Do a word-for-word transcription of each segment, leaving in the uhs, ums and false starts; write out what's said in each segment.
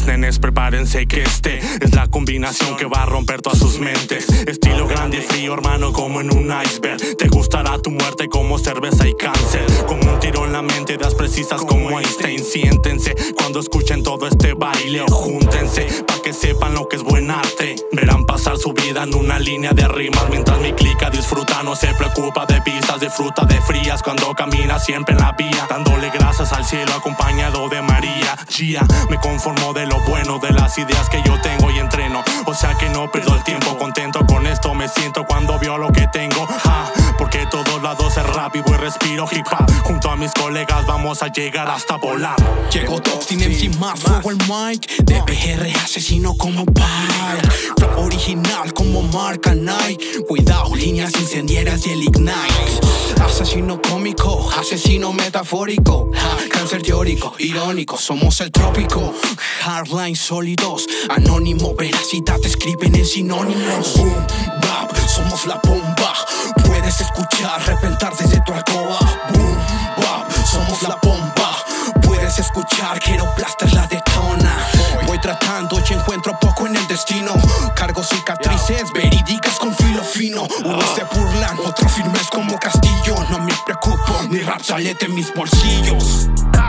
Ladies, nenes, prepárense que este es la combinación que va a romper todas sus mentes. Estilo grande y frío, hermano, como en un iceberg. Te gustará tu muerte como cerveza y cáncer. Como un tiro en la mente, ideas precisas como Einstein. Siéntense cuando escuchen todo este baile o júntense pa' que sepan lo que es buen arte. Verán pasar su vida en una línea de rimas, mientras mi clica disfruta, no se preocupa de pistas, disfruta de frías cuando camina siempre en la vía, dándole gracias al cielo acompañado de María. Gia, me conformo de lo bueno, de las ideas que yo tengo y entreno, o sea que no pierdo el tiempo, contento con esto me siento cuando veo lo que tengo. Ah, porque todos lados es rap y voy respiro hip hop. Junto a mis colegas vamos a llegar hasta volar. Llegó Toxin M C más fuego el mic, de P R asesino como Pike, flow original como marca Nike. Cuidado, líneas incendiarias y el Ignite. Asesino cómico, asesino metafórico, ja, cáncer teórico, irónico, somos el trópico. Hardline sólidos, anónimo, veracidad escriben en sinónimos. Boom, bap, somos la bomba. Puedes escuchar, reventar desde tu alcoba. Boom, bap, somos la bomba. Puedes escuchar, quiero blaster la detona. Voy tratando y encuentro poco en el destino. Cargo cicatrices verídicas con filo fino. Unos se burlan, otros firmes como castillo. No me preocupo, mi rap sale de mis bolsillos.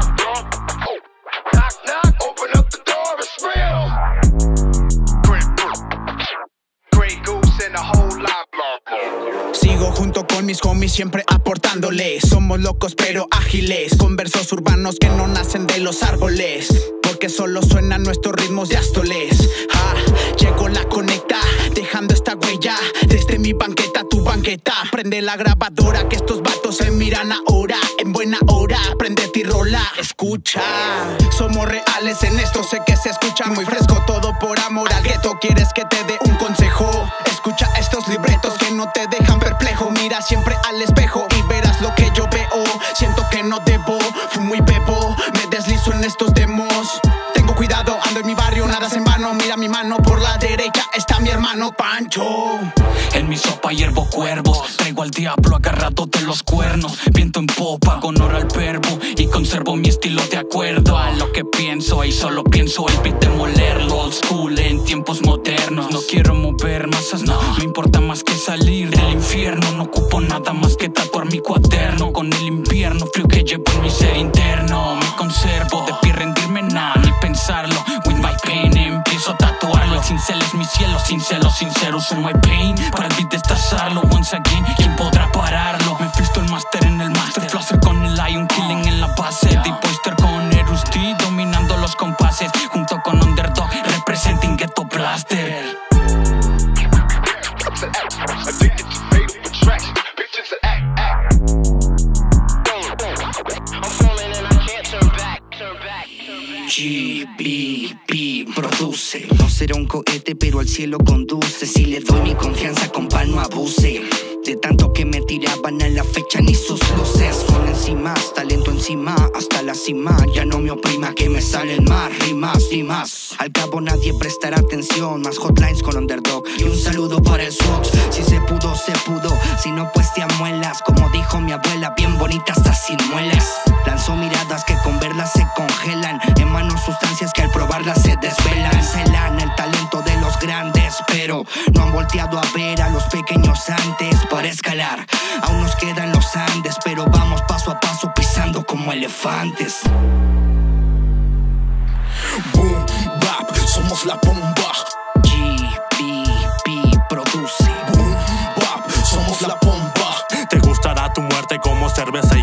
Sigo junto con mis homies siempre aportándoles. Somos locos pero ágiles, con versos urbanos que no nacen de los árboles, porque solo suenan nuestros ritmos de Astoles. Ah, llegó la conecta, dejando esta huella desde mi banqueta a tu banqueta. Prende la grabadora que estos vatos se miran ahora. En buena hora, prendete y rola. Escucha, somos reales en esto, sé que se escucha muy fresco. Todo por amor al gueto, quieres que te dé un consejo. Escucha estos libretos que no te dejan perplejo. Mira siempre al espejo y verás lo que yo veo. Siento que no debo, fumo y bebo, me deslizo en estos demos. Tengo cuidado, ando en mi barrio, nada es en vano. Mira mi mano, por la derecha está mi hermano Pancho. En mi sopa hiervo cuervos, traigo al diablo agarrado de los cuernos. Viento en popa, con honor al verbo, y conservo mi estilo de acuerdo a lo que pienso, y solo pienso el beat de molerlo. Old school en tiempos modernos, no quiero mover masas, no me importa más que salir del infierno. No ocupo nada más que tatuar mi cuaderno con el invierno frío que llevo en mi ser interno. Me conservo de pie, rendirme nada, ni pensarlo. With my pain empiezo a tatuarlo. El cincel es mi cielo, sincero, sincero, uso my pain para el beat destazarlo. Once again, ¿quién podrá pararlo? Me fisto el master en el master, Flosser con el Lion Killing en la base, Deep Oyster con Erus D dominando los compases, junto con Underdog representing Ghetto Blaster. G B P produce. No será un cohete pero al cielo conduce. Si le doy mi confianza con pan no abuse. De tanto que me tiraban a la fecha ni sus luces. Con encimas, talento encima, hasta la cima. Ya no me oprima que me salen más rimas y más. Al cabo nadie prestará atención. Más hotlines con Underdog y un saludo para el Sox. Si se pudo, se pudo. Si no, pues te amuelas. Como dijo mi abuela, bien bonita hasta sin muelas. Lanzó miradas que con verlas se congelan. Emano sustancias que al probarlas se desvelan. Celan el talento de los grandes, pero no han volteado a ver a los pequeños antes. Para escalar, aún nos quedan los Andes, pero vamos paso a paso pisando como elefantes. Boom, bap, somos la bomba. G B P produce. Boom, bap, somos la bomba. Te gustará tu muerte como cerveza